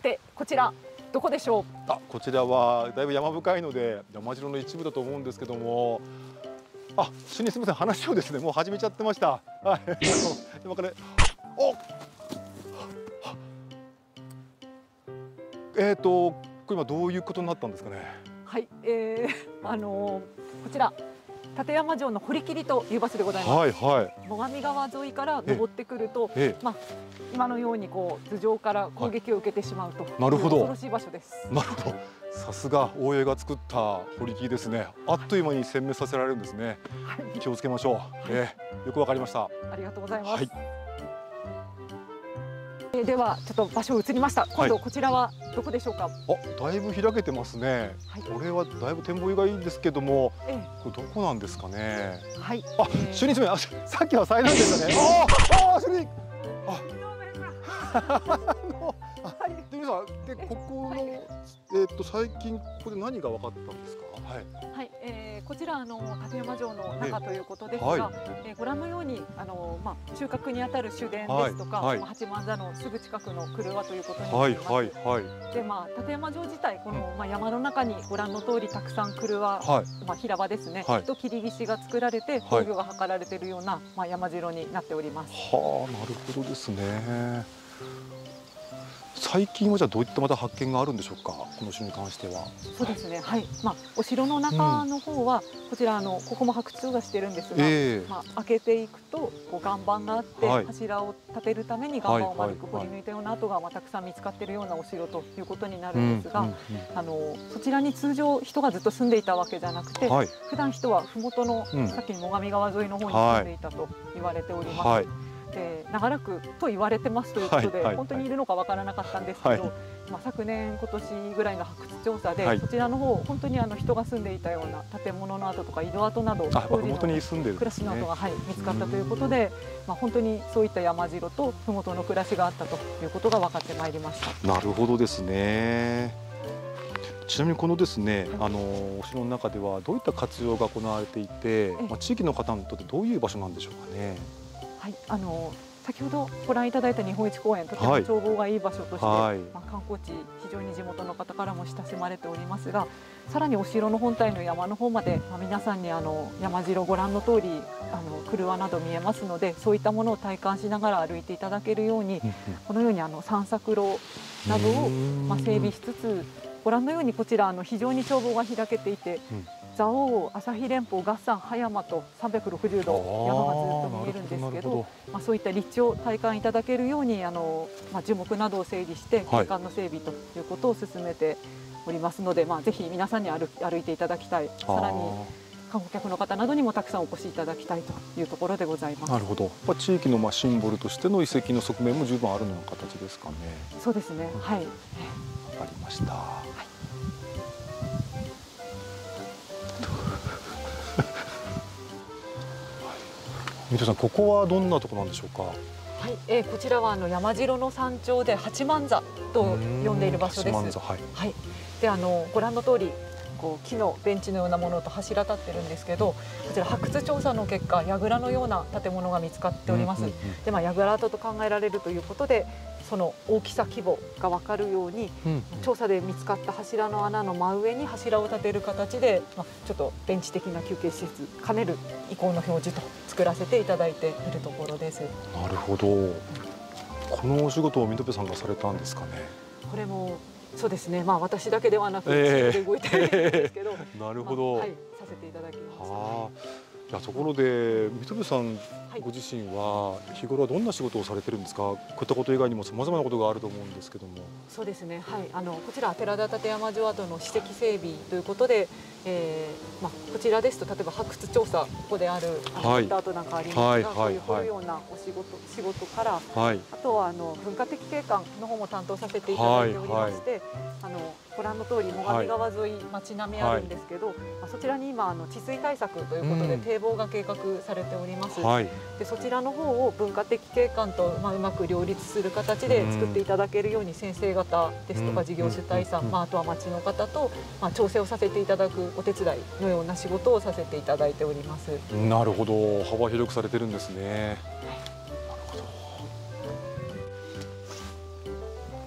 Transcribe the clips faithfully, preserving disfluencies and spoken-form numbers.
さてこちらどこでしょう？ あ、こちらはだいぶ山深いので山城の一部だと思うんですけども、あ、主任すみません、話をですねもう始めちゃってました。はい、今からおえっ、ー、とこれ今どういうことになったんですかね。 はい、えー、あのー、こちら立山城の堀切という場所でございます。 はいはい。 最上川沿いから登ってくると、 ええ、 まあ今のようにこう頭上から攻撃を受けてしまうと、はい、 なるほど、 恐ろしい場所です。 なるほど。さすが大江が作った堀切ですね。あっという間に殲滅させられるんですね。はい、気をつけましょう。はい、えー、よくわかりました。 ありがとうございます。はい、 ではちょっと場所移りました。今度こちらはどこでしょうか。はい、 あ、だいぶ開けてますね。はい、これはだいぶ展望がいいんですけども、ええ、これどこなんですかね。はい。あ、えー、主任すみません。さっきは災難でしたね。ああ、主任。あ。あの、あ、で皆さんでここのえっと最近ここで何が分かったんですか。はい。 はい、えー、こちらあの立山城の中ということですが、はい、えー、ご覧のようにあのまあ中核にあたる主殿ですとか、はいはい、八幡座のすぐ近くの曲輪ということになります。はいはいはい。でまあ立山城自体この、うん、まあ山の中にご覧の通りたくさん曲輪、はい、まあ平場ですね、はい、と切り岸が作られて防御が図られているような、まあ山城になっております。 はあ、なるほどですね。最近はじゃあどういったまた発見があるんでしょうか、この城に関しては。 そうですね、はい、まあ、お城の中の方は、うん、こちらあのここも発掘がしてるんですが、えー、まあ、開けていくとこう岩盤があって、はい、柱を立てるために岩盤を丸く掘り抜いたような跡がまあたくさん見つかっているようなお城ということになるんですが、あのそちらに通常人がずっと住んでいたわけじゃなくて、はい、普段人は麓の、うん、さっきの最上川沿いの方に住んでいたと言われております。はい、で長らくと言われてますということで、はいはいはい、本当にいるのかわからなかったんですけど、はい、まあ昨年今年ぐらいの発掘調査で、はい、そちらの方本当にあの人が住んでいたような建物の跡とか井戸跡など当時の暮らしの跡が、はい、見つかったということで、まあ本当にそういった山城と麓の暮らしがあったということが分かってまいりました。 なるほどですね。ちなみにこのですね、あのお城の中ではどういった活用が行われていて、まあ地域の方にとってどういう場所なんでしょうかね。 はい、あの先ほどご覧いただいた日本一公園、とても眺望がいい場所として、はい、まあ、観光地非常に地元の方からも親しまれておりますが、さらにお城の本体の山の方まで、まあ、皆さんにあの山城ご覧の通りあの曲輪など見えますので、そういったものを体感しながら歩いていただけるように、このようにあの散策路などをまあ整備しつつ、ご覧のようにこちらあの非常に眺望が開けていて、うん、蔵王、旭連峰、月山、葉山とさんびゃくろくじゅうど山がずっと見えるんですけど、まあ、そういった立地を体感いただけるようにあの、まあ、樹木などを整理して景観の整備ということを進めておりますので、まあ、ぜひ皆さんに歩歩いていただきたい、さらに観光客の方などにもたくさんお越しいただきたいというところでございます。 なるほど。まあ、地域のまあシンボルとしての遺跡の側面も十分あるような形ですかね。 そうですね。はい。わかりました。はい、水戸さん、ここはどんなところなんでしょうか。 はい、えー、こちらはあの山城の山頂で八幡座と呼んでいる場所です。はい、はい、であのご覧の通りこう木のベンチのようなものと柱立ってるんですけど、こちら発掘調査の結果櫓のような建物が見つかっております。で、まあ櫓跡と考えられるということで、その大きさ規模が分かるように、うんうん、調査で見つかった柱の穴の真上に柱を立てる形で、まあ、ちょっとベンチ的な休憩施設兼ねる遺構の表示と作らせていただいているところです。 なるほど。このお仕事を水戸さんがされたんですかね。 これもそうですね、まあ、私だけではなくチームで動いているんですけど、 えー、なるほど、 まあ、はい、させていただきました。はあ、ところで水戸さんご自身は日頃はどんな仕事をされてるんですか。こういったこと以外にもさまざまなことがあると思うんですけども。 そうですね、はい、あのこちら寺田立山城跡の史跡整備ということで、えーまあ、こちらですと例えば発掘調査、ここであるあの、はい、アートなんかありますが、はいはい、そういう掘るようなお仕事仕事から、はい、あとはあの文化的景観の方も担当させていただいておりまして、はいはい、あのご覧の通り最上川沿い、街並みあるんですけど、はい、そちらに今あの治水対策ということで、うん、堤防が計画されております。はい、でそちらの方を文化的景観と、まあ、うまく両立する形で作っていただけるように、先生方ですとか事業主体さん、まあ、あとは町の方と、まあ、調整をさせていただくお手伝いのような仕事をさせていただいております。 なるほど、幅広くされてるんですね。なるほど。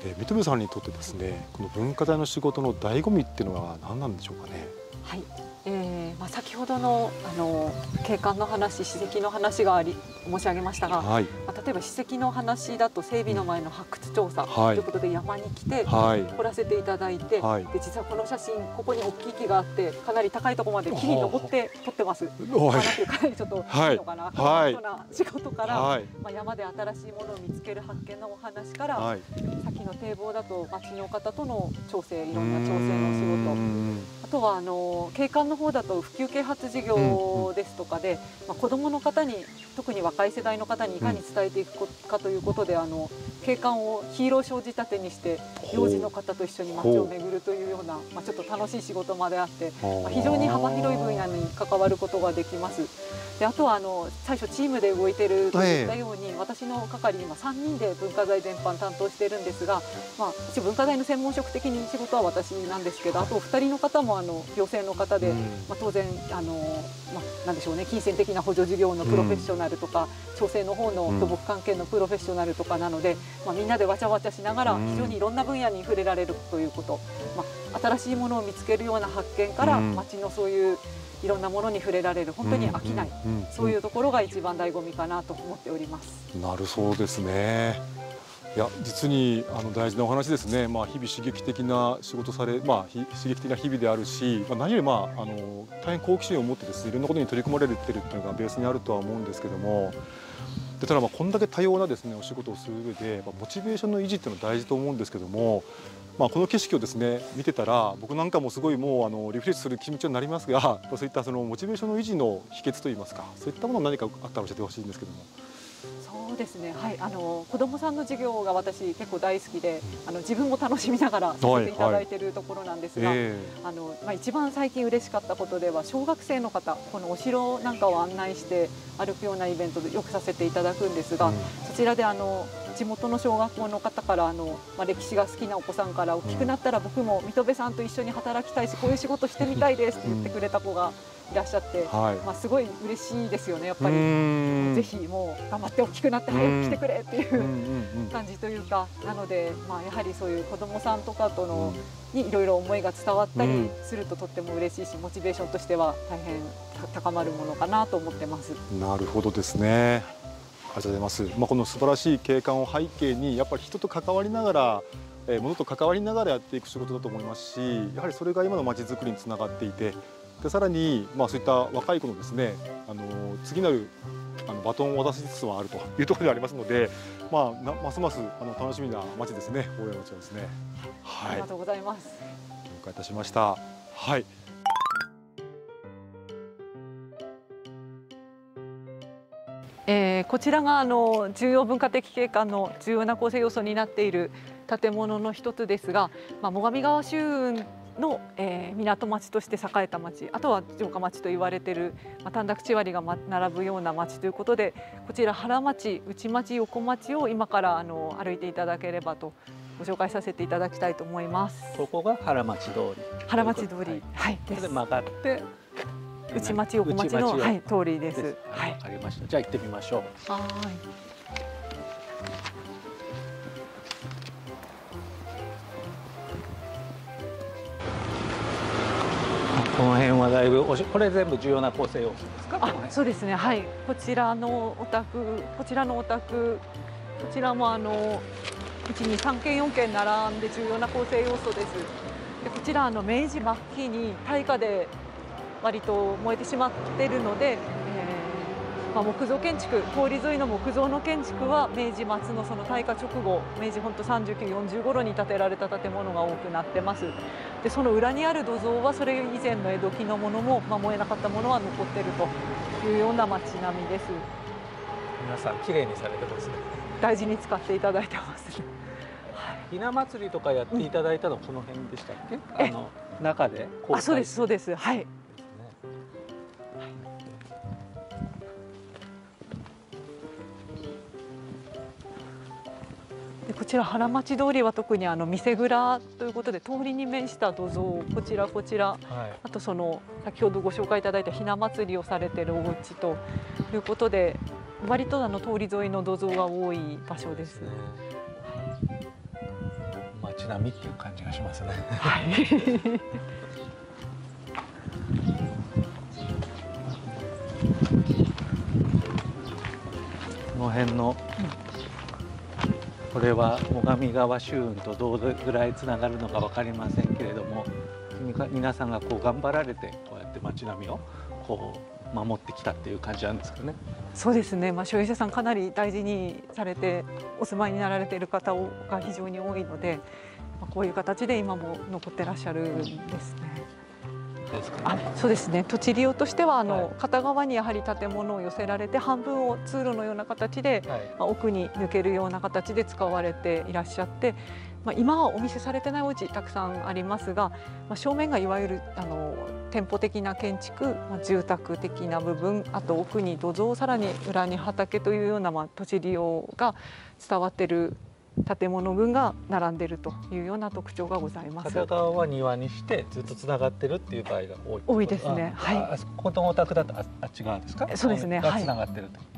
えー、水戸部さんにとってですね、この文化財の仕事の醍醐味っていうのは何なんでしょうかね。 はい、えーまあ、先ほどのあの景観の話、史跡の話があり申し上げましたが、はい、まあ、例えば史跡の話だと整備の前の発掘調査ということで山に来て、はい、掘らせていただいて、はい、で実はこの写真ここに大きい木があってかなり高いところまで木に登って撮ってます。まあ、なんていうかなりちょっといいのかな、はい、ハードな仕事から、はい、まあ、山で新しいものを見つける発見のお話から、はい、先の堤防だと町の方との調整、いろんな調整のお仕事、あとはあの景観の方だと普及啓発事業ですとかで、まあ、子どもの方に、特に若い世代の方にいかに伝えていくかということで、あの景観をヒーローショー仕立てにして幼児の方と一緒に街を巡るというような、まあ、ちょっと楽しい仕事まであって、まあ、非常に幅広い分野に関わることができます。であとはあの最初チームで動いているといったように、私の係今さんにんで文化財全般担当しているんですが、まあ、一応文化財の専門職的に仕事は私なんですけど、あとふたりの方もあの行政の方で、まあ、当然あの、まあ、なんでしょうね、金銭的な補助事業のプロフェッショナルとか、調整の方の土木関係のプロフェッショナルとかなので、まあ、みんなでわちゃわちゃしながら非常にいろんな分野に触れられるということ、まあ、新しいものを見つけるような発見から町のそういういろんなものに触れられる、本当に飽きない、そういうところが一番醍醐味かなと思っております。 なるそうですね。いや実にあの大事なお話ですね。まあ、日々刺激的な仕事され、まあ、刺激的な日々であるし、まあ、何より、まあ、あの大変好奇心を持ってですね、いろんなことに取り組まれてるっていうのがベースにあるとは思うんですけども、でただまあこんだけ多様なですねお仕事をする上で、まあ、モチベーションの維持っていうのは大事と思うんですけども、まあ、この景色をですね見てたら僕なんかもすごいもうあのリフレッシュする気持ちになりますが、そういったそのモチベーションの維持の秘訣といいますか、そういったもの何かあったら教えてほしいんですけども。 そうですね、はい、あの子どもさんの授業が私結構大好きで、あの自分も楽しみながらさせていただいているところなんですが、はいはい、あのまあ、一番最近嬉しかったことでは、小学生の方、このお城なんかを案内して歩くようなイベントでよくさせていただくんですが、うん、そちらであの地元の小学校の方からあの、まあ、歴史が好きなお子さんから大きくなったら僕も水戸部さんと一緒に働きたいし、こういう仕事してみたいですって言ってくれた子がいらっしゃって、はい、まあ、すごい嬉しいですよね。やっぱりぜひもう頑張って大きくなって早く来てくれっていう感じというか、なので、まあ、やはりそういう子どもさんとかとのにいろいろ思いが伝わったりするととっても嬉しいし、モチベーションとしては大変高まるものかなと思ってます。 なるほどですね。ありがとうございます。まあ、この素晴らしい景観を背景にやっぱり人と関わりながら、えー、物と関わりながらやっていく仕事だと思いますし、やはりそれが今の街づくりにつながっていて、でさらに、まあ、そういった若い子のですね、あの次なるあのバトンを渡しつつはあるというところでありますので、まあ、なますますあの楽しみな街ですね、大谷町はですね。はい、 ありがとうございます。 了解いたしました。はい。 えー、こちらがあの重要文化的景観の重要な構成要素になっている建物の一つですが、まあ、最上川舟運の、えー、港町として栄えた町、あとは城下町と言われている、まあ、短絡地割が、ま、並ぶような町ということで、こちら原町、内町、横町を今からあの歩いていただければとご紹介させていただきたいと思います。 ここが原町通り。 原町通り、はい、 です。で曲がって内町、横町の、はい、通りです。 はい、わかりました。じゃあ行ってみましょう。 はい。 この辺はだいぶおし、これ全部重要な構成要素ですか？ あ、そうですね。はい。こちらのお宅、こちらのお宅、こちらもあのいち、に、さんけんよんけん並んで重要な構成要素です。でこちらあの明治末期に大火で割と燃えてしまっているので、えーまあ、木造建築、通り沿いの木造の建築は明治末のその大火直後、明治本当さんじゅうきゅう、よんじゅう頃に建てられた建物が多くなってます。でその裏にある土蔵はそれ以前の江戸期のものも、まあ、燃えなかったものは残っているというような街並みです。 皆さん綺麗にされてますね。 大事に使っていただいてます。 ひな祭りとかやっていただいたのこの辺でしたっけ？うん、あの中で公開。 あ、そうですそうです。はい。でこちら原町通りは特にあの店蔵ということで通りに面した土蔵、こちらこちら、はい、あとその先ほどご紹介いただいたひな祭りをされているお家ということで、割とあの通り沿いの土蔵が多い場所です。 街並みっていう感じがしますね。 はい。 この辺の、これは最上川舟運とどれぐらいつながるのか分かりませんけれども、皆さんがこう頑張られてこうやって街並みをこう守ってきたっていう感じなんですかね。 そうですね、まあ、所有者さんかなり大事にされてお住まいになられている方が非常に多いので、まあ、こういう形で今も残ってらっしゃるんですね。 ですかね。 あ、そうですね。土地利用としてはあの、 はい、 片側にやはり建物を寄せられて半分を通路のような形で、はい、まあ、奥に抜けるような形で使われていらっしゃって、まあ、今はお見せされてないお家たくさんありますが、まあ、正面がいわゆるあの店舗的な建築、まあ、住宅的な部分、あと奥に土蔵、さらに裏に畑というような、まあ、土地利用が伝わっている建物群が並んでいるというような特徴がございます。 片側は庭にしてずっとつながってるっていう場合が多い。 多いですね。はい。 あ、このお宅だとああっち側ですか？ そうですね。 がつながってると。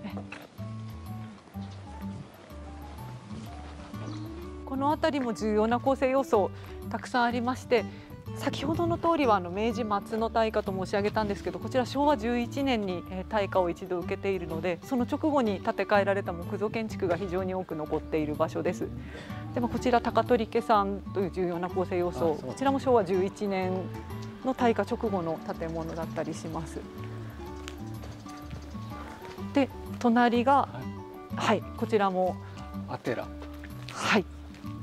この辺りも重要な構成要素たくさんありまして、先ほどの通りはあの明治末の大火と申し上げたんですけど、こちらしょうわじゅういちねんに大火を一度受けているので、その直後に建て替えられた木造建築が非常に多く残っている場所です。でもこちら高取家さんという重要な構成要素、こちらもしょうわじゅういちねんの大火直後の建物だったりします。で隣が、はい、こちらもアテラ。 はい。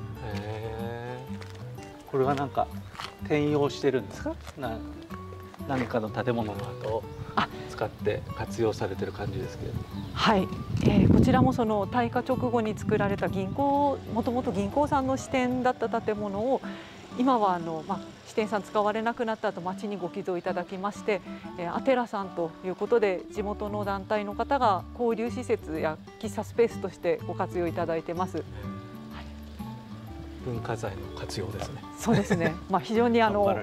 これはなんか転用してるんですか？な何かの建物の跡を使って活用されてる感じですけれども。 はい、えー、こちらもその大火直後に作られた銀行、もともと銀行さんの支店だった建物を今はあの、まあ、支店さん使われなくなった後町にご寄贈いただきまして、えー、アテラさんということで地元の団体の方が交流施設や喫茶スペースとしてご活用いただいてます。 文化財の活用ですね。 そうですね。まあ非常にあの、はい、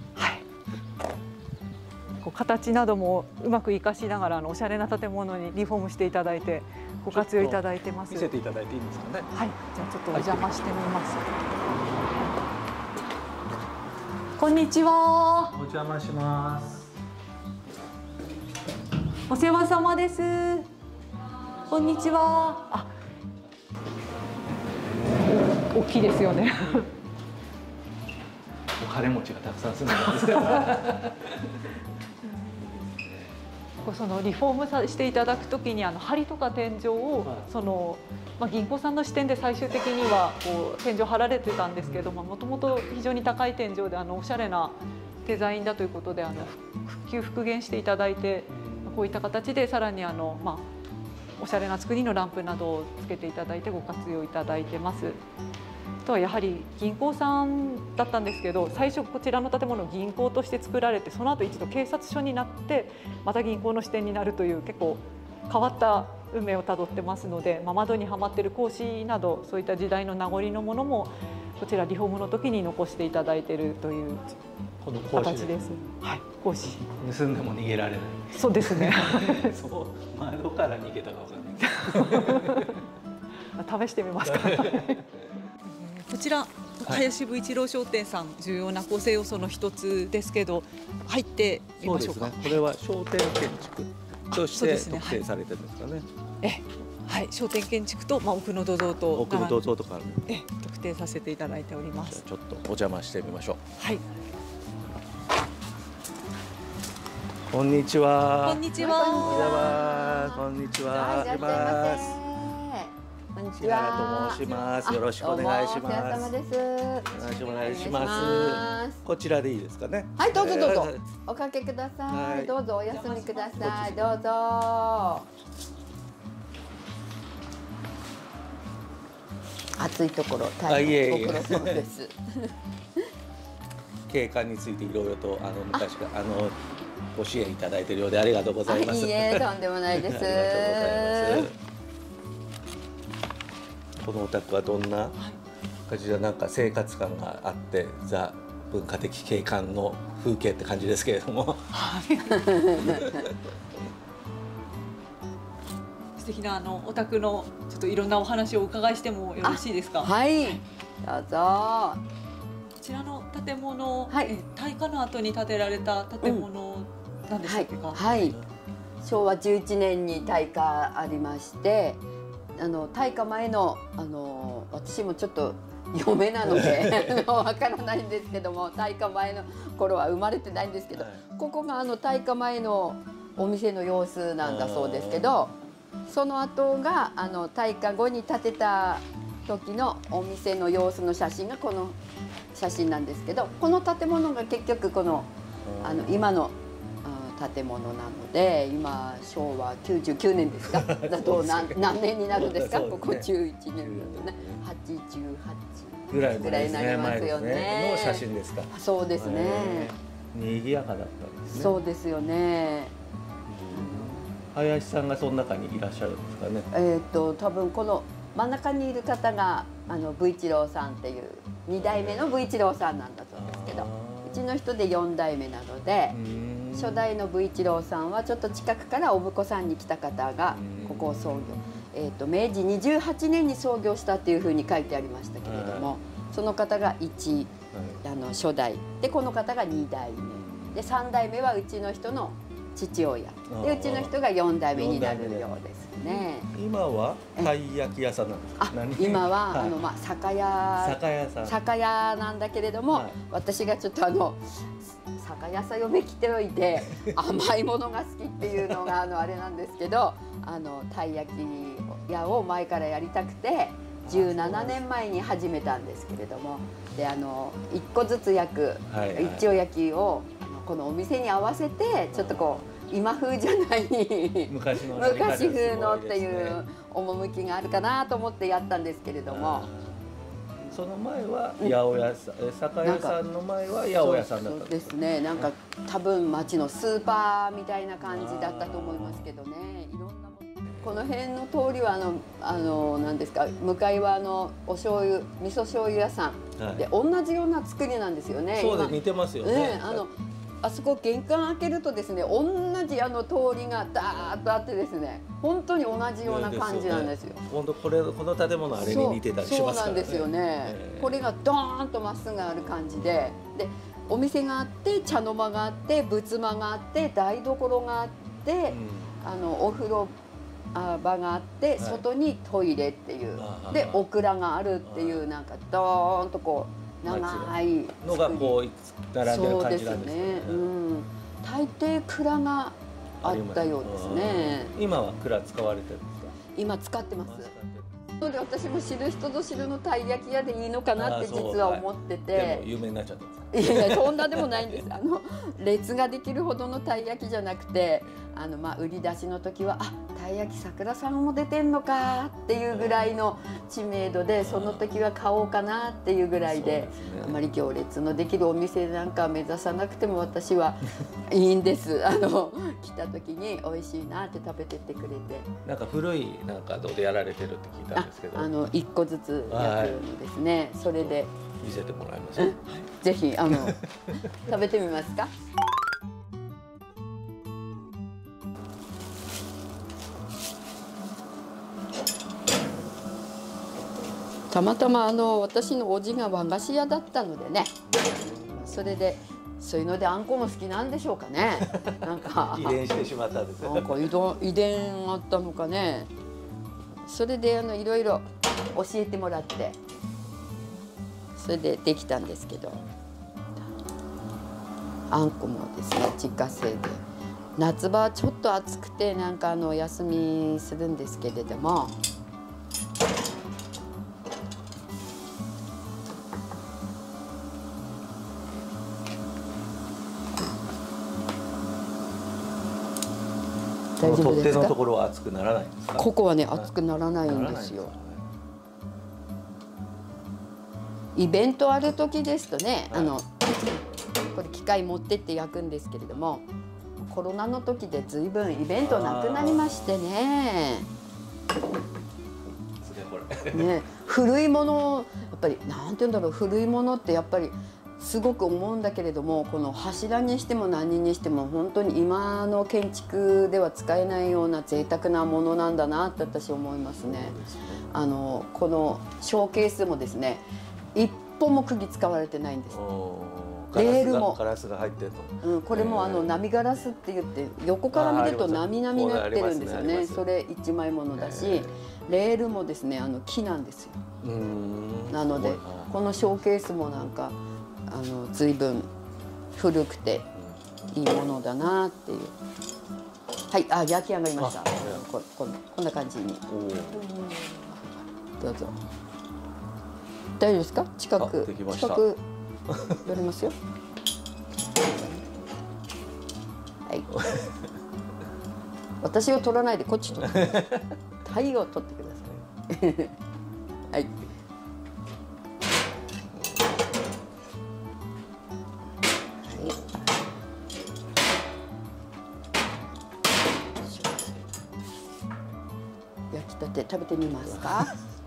こう形などもうまく活かしながらあのおしゃれな建物にリフォームしていただいてご活用いただいてます。 見せていただいていいんですかね。 はい。じゃあちょっとお邪魔してみます。こんにちは。 お邪魔します。 お世話様です。こんにちは。あ、大きいですよね。 お金持ちがたくさん住んでるんです。 そのリフォームさしていただくときにあの梁とか天井を、はい、そのまあ、銀行さんの視点で最終的にはこう天井張られてたんですけども、もともと非常に高い天井であのおしゃれなデザインだということであの復旧復元していただいて、こういった形でさらにあの、まあ、おしゃれな作りのランプなどをつけていただいてご活用いただいてます。あとはやはり銀行さんだったんですけど、最初こちらの建物銀行として作られて、その後一度警察署になってまた銀行の支店になるという結構変わった運命をたどってますので、まあ、窓にはまっている格子などそういった時代の名残のものもこちらリフォームの時に残していただいているという形です。はい、格子。 盗んでも逃げられない。 そうですね。 そう、窓から逃げたかわかんない。 試してみますか。こちら林部一郎商店さん、重要な構成要素の一つですけど、入ってみましょうか。 そうですね、これは商店建築として特定されてるんですかね。 え、はい、商店建築と、まあ、奥の土蔵と奥の土蔵とか、 え特定させていただいております。 ちょっとお邪魔してみましょう。 はい。 こんにちは。 こんにちは。 こんにちは。います。 こんにちは。 と申します。よろしくお願いします。 お疲れ様です。 よろしくお願いします。こちらでいいですかね。 はい、どうぞどうぞ。おかけください。どうぞお休みください。どうぞ。暑いところ大変ご苦労様です。 景観についていろいろとあの昔からあのご支援いただいているようでありがとうございます。 いいえ、とんでもないです。 ありがとうございます。このお宅はどんな感じで、なんか生活感があってザ文化的景観の風景って感じですけれども。 失敵なあのお宅のちょっといろんなお話をお伺いしてもよろしいですか。 はい、どうぞ。 こちらの建物、 はい、 大火の後に建てられた建物なんでしたっけか。 うん、はい、はい、しょうわじゅういちねんに大火ありまして、あの大火前のあの私もちょっと嫁なのでわからないんですけども、大火前の頃は生まれてないんですけど、はい、ここがあの大火前のお店の様子なんだそうですけど、その後があの大火後に建てた時のお店の様子の写真がこの写真なんですけど、この建物が結局このあの今の建物なので、今昭和きゅうじゅうきゅうねんですか。だと何何年になるんですか。ここじゅういちねんだとね、はちじゅうはちぐらいぐらいになりますよね。 の写真ですか。 そうですね。 賑やかだったんですね。 そうですよね。 林さんがその中にいらっしゃるんですかね。 えっと多分この真ん中にいる方があの武一郎さんっていうに代目の武一郎さんなんだそうですけど、うちの人でよん代目なので、初代の武一郎さんはちょっと近くからお婿さんに来た方がここを創業、えっと明治にじゅうはちねんに創業したっていうふうに書いてありましたけれども、その方がいちあの初代で、この方がに代目で、さん代目はうちの人の父親で、うちの人がよん代目になるようですね。 今はたい焼き屋さんなんですか。 今はあのまあ酒屋酒屋さん酒屋なんだけれども、はい、私がちょっとあの酒屋さんをめきておいて甘いものが好きっていうのがあのあれなんですけど、あのたい焼き屋を前からやりたくてじゅうななねんまえに始めたんですけれども、であのいっこずつ焼く一丁焼きをこのお店に合わせてちょっとこう今風じゃない昔の昔風のっていう趣があるかなと思ってやったんですけれども、 その前は八百屋さん、うん、酒屋さんの前は八百屋さんだったんですか。 そうですね。なんか多分町のスーパーみたいな感じだったと思いますけどね。いろんなものこの辺の通りはあのあの何ですか、向かいはあのお醤油味噌醤油屋さん、はい、で同じような作りなんですよね。 そうで似てますよね。ね、 あのあそこ玄関開けるとですね、同じあの通りがダーッとあってですね、本当に同じような感じなんですよ。 本当、これこの建物あれに似てたりしますからね。 そうなんですよね。えー、これがドーンとまっすぐある感じで、でお店があって茶の間があって仏間があって台所があって、うん、あのお風呂場があって、はい、外にトイレっていう、でオクラがあるっていう、なんかドーンとこう長いのがこう並んでる感じなんですね。 うん、大抵蔵があったようですね。 今は蔵使われてるんですか。 今使ってます。で私も知る人ぞ知るのたい焼き屋でいいのかなって実は思ってて、 でも有名になっちゃったんですか。 いやいや、そんなでもないんです。あの列ができるほどのたい焼きじゃなくて、あのまあ売り出しの時はあたい焼き桜さんも出てんのかっていうぐらいの知名度で、その時は買おうかなっていうぐらいで、あまり行列のできるお店なんか目指さなくても私はいいんです。あの来た時に美味しいなって食べてってくれて。 なんか古いなんかどうでやられてるって聞いたんですけど、 あの一個ずつやるのですね。それで見せてもらいます。 ぜひあの食べてみますか。たまたまあの私のおじが和菓子屋だったのでね、それでそういうのであんこも好きなんでしょうかね。なんか遺伝してしまったんですよ。 なんか遺伝遺伝あったのかね。それであのいろいろ教えてもらって、それでできたんですけど、あんこもですね自家製で、夏場はちょっと暑くてなんかあのお休みするんですけれども、 大丈夫ですか？取っ手のところは熱くならないんですか？ ここはね熱くならないんですよ。イベントある時ですとね、はい、あのこれ機械持ってって焼くんですけれども、コロナの時でずいぶんイベントなくなりましてね。ね、古いものやっぱりなんて言うんだろう、古いものってやっぱりすごく思うんだけれども、この柱にしても何にしても本当に今の建築では使えないような贅沢なものなんだなって私思いますね。あのこのショーケースもですね、一本も釘使われてないんです。レールもガラスが入ってると、 うん、これもあの波ガラスって言って横から見ると波々になってるんですよね。それ一枚ものだし、レールもですねあの木なんですよ。なのでこのショーケースもなんかあの随分古くていいものだなっていう。はい、あ、焼き上がりました。こここんな感じに。どうぞ。大丈夫ですか？近く近く寄りますよ。はい。私を取らないでこっち取って。タイを取ってください。はい。焼きたて食べてみますか？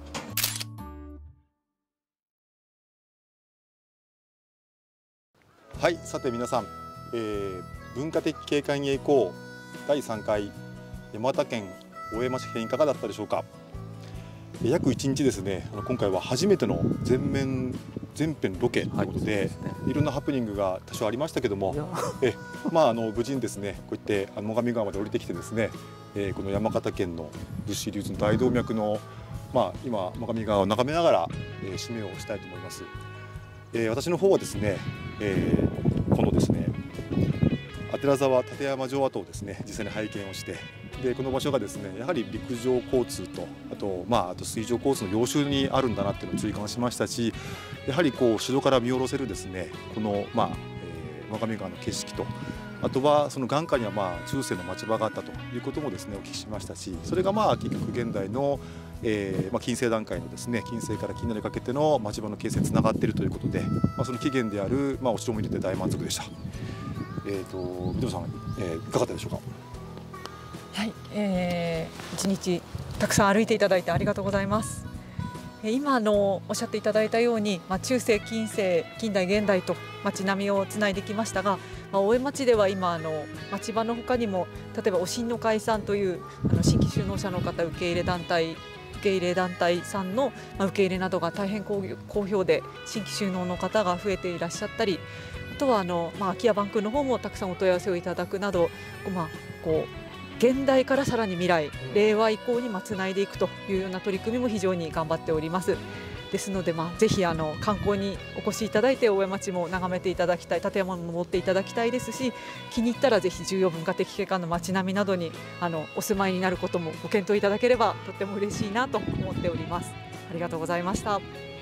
はい、さて皆さん、えー、文化的景観へ行こうだいさんかい山形県大江町編いかがだったでしょうか。約いちにちですね、今回は初めての全面全編ロケということで、はい、ね、いろんなハプニングが多少ありましたけども、えまああの無事にですねこうやって最上川まで降りてきてですね、えー、この山形県の物資流通の大動脈のまあ今最上川を眺めながら、えー、締めをしたいと思います。えー、私の方はですね、えー、このですね左沢立山城跡をですね実際に拝見をして、でこの場所がですねやはり陸上交通とあとまああと水上交通の要衝にあるんだなっていうのを痛感しましたし、やはりこう城から見下ろせるですねこのまあ、えー、最上川の景色と、あとはその眼下にはまあ中世の町場があったということもですねお聞きしましたし、それがまあ結局現代のえーまあ、近世段階のですね近世から近代にかけての町場の形成につながっているということで、まあ、その起源である、まあ、お城も入れて大満足でした。えーと水野さん、えー、いかがだったでしょうか。 はい、えー、一日たくさん歩いていただいてありがとうございます。今のおっしゃっていただいたように、まあ、中世近世近代現代と街並みをつないできましたが、まあ、大江町では今あの町場のほかにも例えばおしんの会さんというあの新規就農者の方受け入れ団体受け入れ団体さんの受け入れなどが大変好評で新規就農の方が増えていらっしゃったり、あとはあの、まあ、空き家バンクの方もたくさんお問い合わせをいただくなど、まあ、こう現代からさらに未来令和以降につないでいくというような取り組みも非常に頑張っております。ですので、まあ、ぜひあの観光にお越しいただいて大江町も眺めていただきたい、立山も登っていただきたいですし、気に入ったらぜひ重要文化的景観の街並みなどにあのお住まいになることもご検討いただければとっても嬉しいなと思っております。ありがとうございました。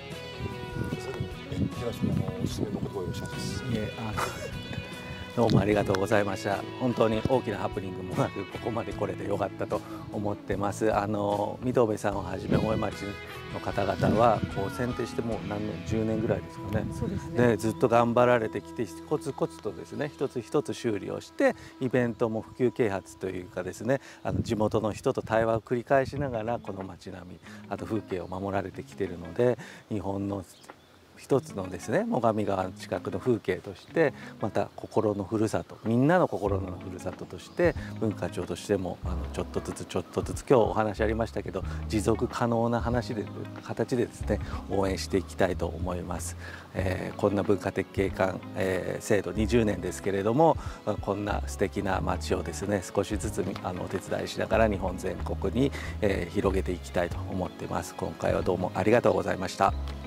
東もおすすめのことをよろしくお願いします。いえ、あのどうもありがとうございました。本当に大きなハプニングもなくここまで来れてよかったと思ってます。あの御堂部さんをはじめ大江町の方々はこう選定してもう何年じゅうねんぐらいですかね。そうですね。でずっと頑張られてきてコツコツとですね一つ一つ修理をしてイベントも普及啓発というかですねあの地元の人と対話を繰り返しながらこの街並みあと風景を守られてきているので、日本の一つのですね最上川の近くの風景としてまた心のふるさと、みんなの心のふるさととして文化庁としてもあのちょっとずつちょっとずつ今日お話ありましたけど持続可能な話で形でですね応援していきたいと思います。えー、こんな文化的景観、えー、制度にじゅうねんですけれどもこんな素敵な街をですね少しずつあのお手伝いしながら日本全国に、えー、広げていきたいと思っています。今回はどうもありがとうございました。